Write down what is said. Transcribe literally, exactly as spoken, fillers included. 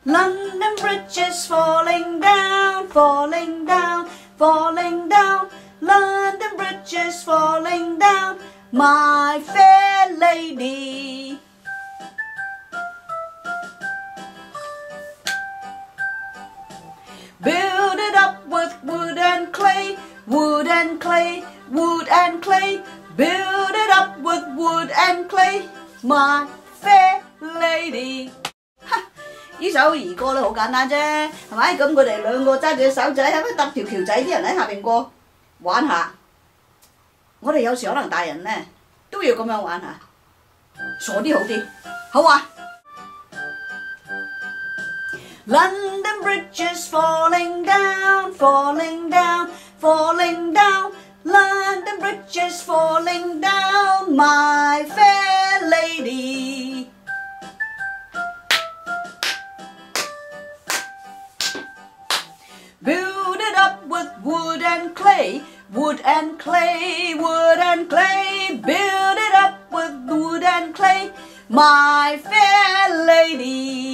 London Bridge is falling down, falling down, falling down. London Bridge is falling down, my fair lady. Build it up with wood and clay, wood and clay, wood and clay. Build it up with wood and clay, my fair lady. 呢首兒歌咧好簡單啫，係咪？咁佢哋兩個揸住隻手仔，係咪搭條橋仔？啲人喺下邊過玩下。我哋有時可能大人咧都要咁樣玩下，傻啲好啲，好啊！ London Bridge is falling down, falling down, falling down. London Bridge is falling down, my fair lady. Build it up with wood and clay, wood and clay, wood and clay. Build it up with wood and clay, my fair lady.